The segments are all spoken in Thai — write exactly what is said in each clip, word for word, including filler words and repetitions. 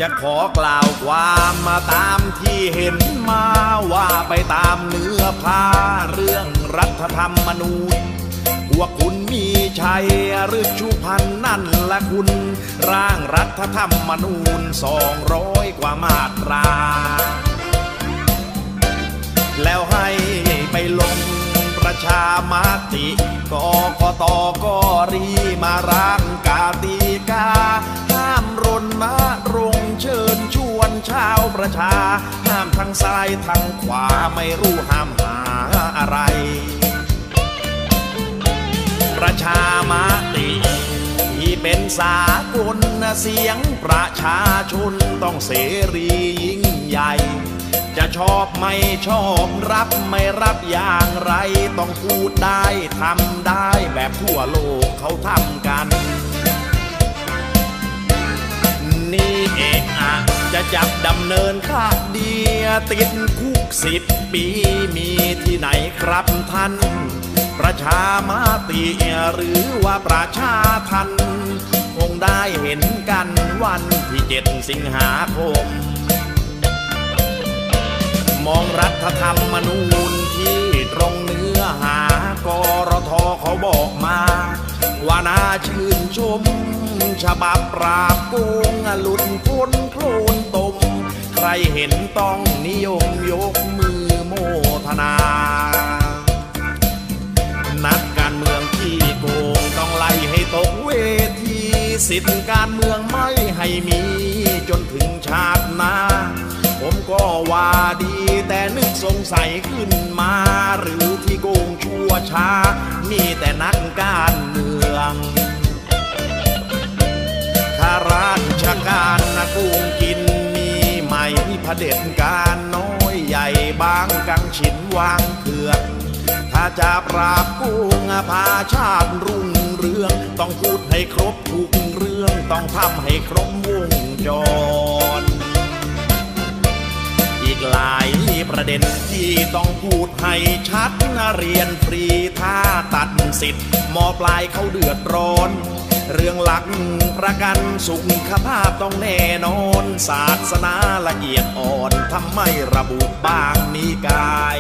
จะขอกล่าวความมาตามที่เห็นมาว่าไปตามเนื้อผ้าเรื่องรัฐธรรมนูญพวกคุณมีชัยหรือชุพันนั่นละคุณร่างรัฐธรรมนูญสองร้อยกว่ามาตราแล้วให้ไปลงประชามติกกตก็รีมาร่างกติกาห้ามรณรงค์เชิญชวนชาวประชาห้ามทางซ้ายทางขวาไม่รู้ห้ามหาอะไรประชามติที่เป็นสากลเสียงประชาชนต้องเสรียิ่งใหญ่จะชอบไม่ชอบรับไม่รับอย่างไรต้องพูดได้ทำได้แบบทั่วโลกเขาทำกันนี่เองอะจะจับดำเนินคดีติดคุกสิบปีมีที่ไหนครับท่านประชามติหรือว่าประชาทันคงได้เห็นกันวันที่เจ็ดสิงหาคมมองรัฐธรรมนูญที่ตรงเนื้อหากรทเขาบอกมาว่าน่าชื่นชมฉบับปราบโกงหลุดพ้นโคลนตมใครเห็นต้องนิยมยกมือโมทนานักการเมืองที่โกงต้องไล่ให้ตกเวทีสิทธิการเมืองไม่ให้มีจนถึงชาติหน้าผมก็ว่าดีแต่นึกสงสัยขึ้นมาหรือที่โกงชั่วช้ามีแต่นักการเมืองข้าราชการนะโกงกินมีไหมเผด็จการน้อยใหญ่บางกังฉินวางเถื่อนถ้าจะปราบโกงพาชาติรุ่งเรืองต้องพูดให้ครบทุกเรื่องต้องทำให้ครบวงจรอีกหลายประเด็นที่ต้องพูดให้ชัดนะเรียนฟรีถ้าตัดสิทธิ์มอปลายเขาเดือดร้อนเรื่องหลักประกันสุขภาพต้องแน่นอนศาสนาละเอียดอ่อนทำไมระบุบ้างนิกาย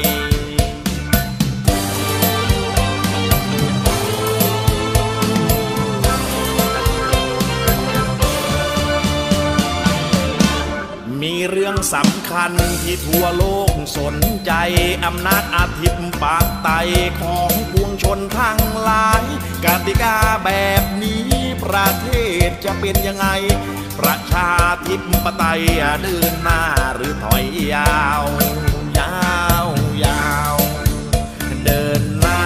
มีเรื่องสำคัญที่ทั่วโลกสนใจอำนาจอธิปไตยของปวงชนทั้งหลายกติกาแบบนี้ประเทศจะเป็นยังไงประชาธิปไตยเดินหน้าหรือถอยยาวยาวยาวเดินหน้า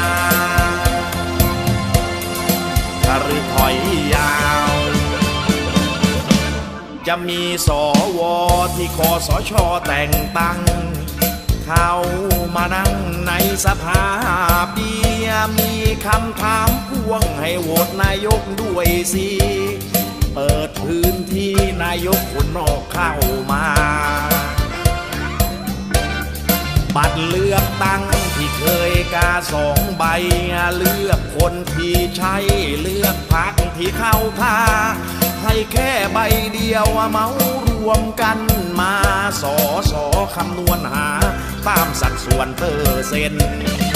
หรือถอยยาวจะมีสวที่คสช.แต่งตั้งเข้ามานั่งในสภาปีมีคำถามพ่วงให้โหวตนายกด้วยสิเปิดพื้นที่นายกคนนอกเข้ามาบัตรเลือกตั้งที่เคยกาสองใบเลือกคนที่ใช้เลือกพรรคที่เข้าท่าให้แค่ใบเดียวเมารวมกันมาสอสอคำนวณหาตามสัดส่วนเปอร์เซ็นต์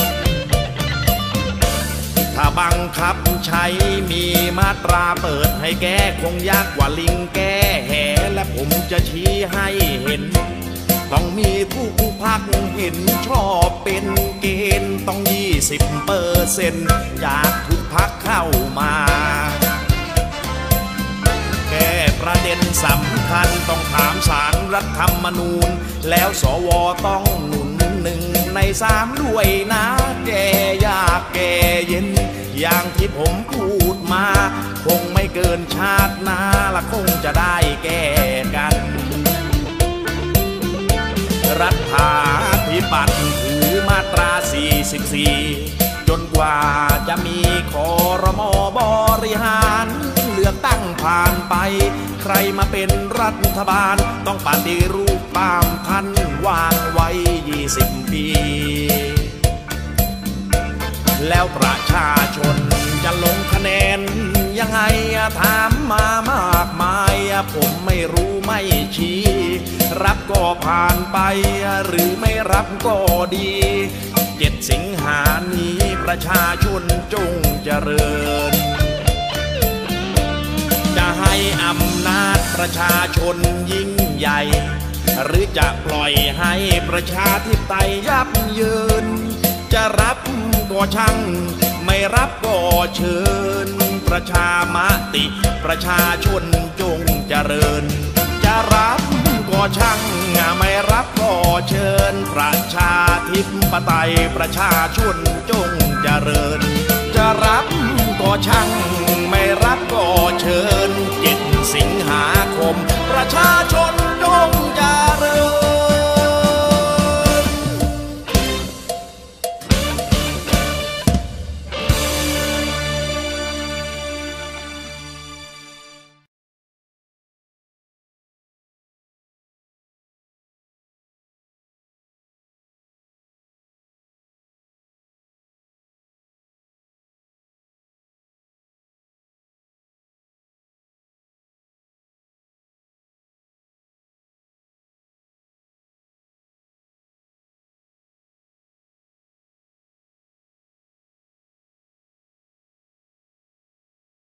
ถ้าบังคับใช้มีมาตราเปิดให้แก้คงยากกว่าลิงแก้แหและผมจะชี้ให้เห็นต้องมีผู้พักเห็นชอบเป็นเกณฑ์ต้องยี่สิบเปอร์เซ็นต์จากทุกพักเข้ามาแก้ประเด็นสำคัญต้องถามศาลรัฐธรรมนูญแล้วสวต้องหนุนหนึ่งในสามด้วยนะแก้ยากแก้เย็นอย่างที่ผมพูดมาคงไม่เกินชาติหน้าละคงจะได้แก้กันรัฐาธิปัตย์ถือมาตราสี่สิบสี่จนกว่าจะมีครม.บริหารเลือกตั้งผ่านไปใครมาเป็นรัฐบาลต้องปฏิรูปตามท่านวางไว้ยี่สิบปีแล้วประชาชนจะลงคะแนนยังไงถามมามากมายผมไม่รู้ไม่ชี้รับก็ผ่านไปหรือไม่รับก็ดีเจ็ดสิงหานี้ประชาชนจงเจริญจะให้อำนาจประชาชนยิ่งใหญ่หรือจะปล่อยให้ประชาธิปไตยยับเยินจะรับก็ช่างไม่รับก็เชิญประชามติประชาชนจงเจริญจะรับก็ช่างไม่รับก็เชิญประชาธิปไตยประชาชนจงเจริญจะรับก็ช่างไม่รับก็เชิญเจ็ดสิงหาคมประชา